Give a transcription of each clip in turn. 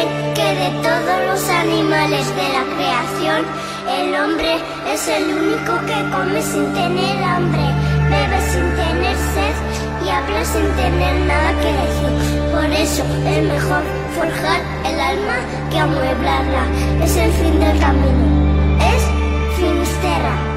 creen que de todos los animales de la creación, el hombre es el único que come sin tener hambre, bebe sin tener sed y habla sin tener nada que decir. Por eso es mejor forjar el alma que amueblarla. Es el fin del camino. Es Finisterra.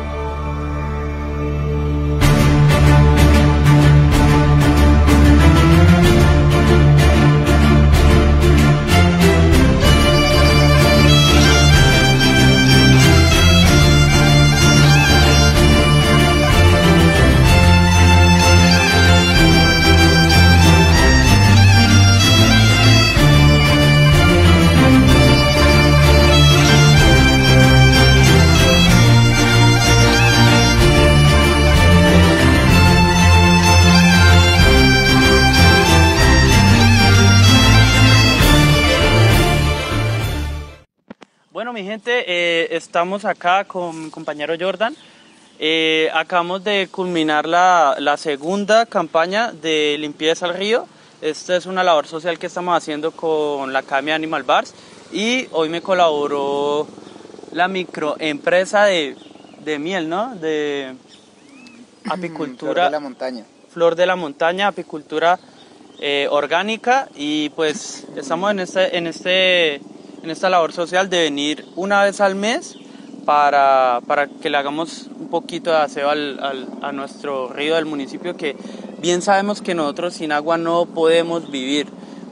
Bueno, mi gente, estamos acá con mi compañero Jordan. Acabamos de culminar la segunda campaña de limpieza al río. Esta es una labor social que estamos haciendo con la Academia Animal Bars y hoy me colaboró la microempresa de miel, ¿no? De apicultura. Flor de la montaña. Flor de la montaña, apicultura orgánica, y pues estamos en esta labor social de venir una vez al mes para que le hagamos un poquito de aseo a nuestro río del municipio, que bien sabemos que nosotros sin agua no podemos vivir.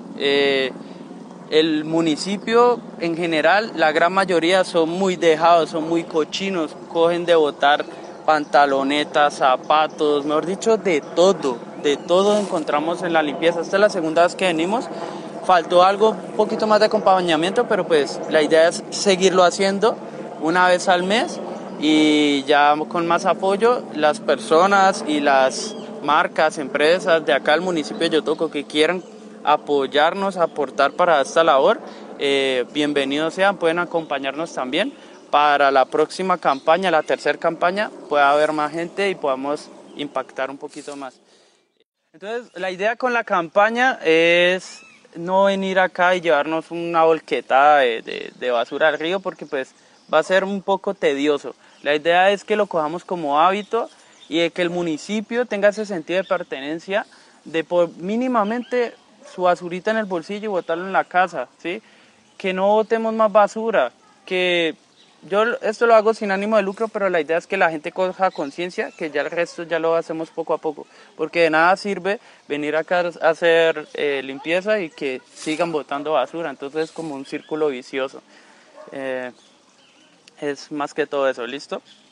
El municipio en general, la gran mayoría son muy dejados, son muy cochinos, cogen de botar pantalonetas, zapatos, mejor dicho, de todo encontramos en la limpieza. Esta es la segunda vez que venimos. Faltó algo, un poquito más de acompañamiento, pero pues la idea es seguirlo haciendo una vez al mes y ya con más apoyo las personas y las marcas, empresas de acá del municipio de Yotoco que quieran apoyarnos, aportar para esta labor, bienvenidos sean, pueden acompañarnos también para la próxima campaña, la tercera campaña, pueda haber más gente y podamos impactar un poquito más. Entonces, la idea con la campaña es no venir acá y llevarnos una volquetada de basura al río, porque pues va a ser un poco tedioso. La idea es que lo cojamos como hábito y de que el municipio tenga ese sentido de pertenencia, de por mínimamente su basurita en el bolsillo y botarlo en la casa, ¿sí? Que no botemos más basura, que yo esto lo hago sin ánimo de lucro, pero la idea es que la gente coja conciencia, que ya el resto ya lo hacemos poco a poco, porque de nada sirve venir acá a hacer limpieza y que sigan botando basura, entonces es como un círculo vicioso. Es más que todo eso, ¿listo?